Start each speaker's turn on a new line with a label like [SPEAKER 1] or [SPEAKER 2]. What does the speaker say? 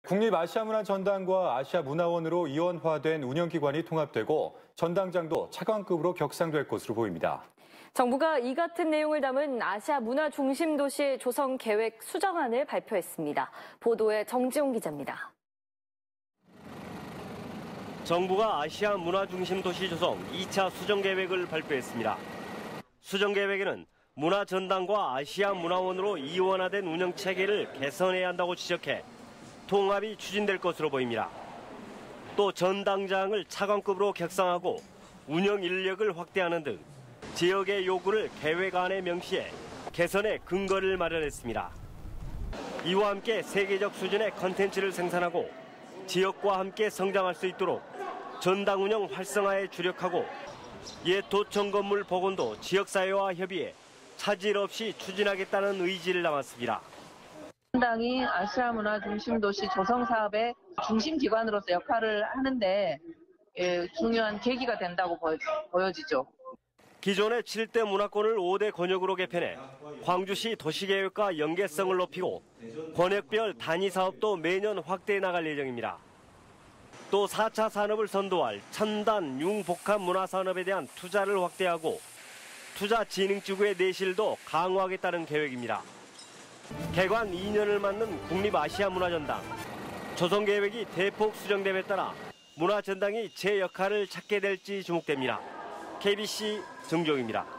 [SPEAKER 1] 국립아시아문화전당과 아시아문화원으로 이원화된 운영기관이 통합되고 전당장도 차관급으로 격상될 것으로 보입니다.
[SPEAKER 2] 정부가 이 같은 내용을 담은 아시아 문화 중심 도시 조성 계획 수정안을 발표했습니다. 보도에 정지용 기자입니다.
[SPEAKER 3] 정부가 아시아 문화 중심 도시 조성 2차 수정 계획을 발표했습니다. 수정 계획에는 문화전당과 아시아 문화원으로 이원화된 운영 체계를 개선해야 한다고 지적해 통합이 추진될 것으로 보입니다. 또 전당장을 차관급으로 격상하고 운영 인력을 확대하는 등 지역의 요구를 계획안에 명시해 개선의 근거를 마련했습니다. 이와 함께 세계적 수준의 컨텐츠를 생산하고 지역과 함께 성장할 수 있도록 전당 운영 활성화에 주력하고 옛 도청 건물 복원도 지역사회와 협의해 차질 없이 추진하겠다는 의지를 담았습니다.
[SPEAKER 4] 전당이 아시아 문화 중심 도시 조성 사업의 중심 기관으로서 역할을 하는데 중요한 계기가 된다고 보여지죠.
[SPEAKER 3] 기존의 7대 문화권을 5대 권역으로 개편해 광주시 도시계획과 연계성을 높이고 권역별 단위 사업도 매년 확대해 나갈 예정입니다. 또 4차 산업을 선도할 첨단 융복합 문화산업에 대한 투자를 확대하고 투자진흥지구의 내실도 강화하겠다는 계획입니다. 개관 2년을 맞는 국립아시아문화전당. 조성계획이 대폭 수정됨에 따라 문화전당이 제 역할을 찾게 될지 주목됩니다. KBC 정종입니다.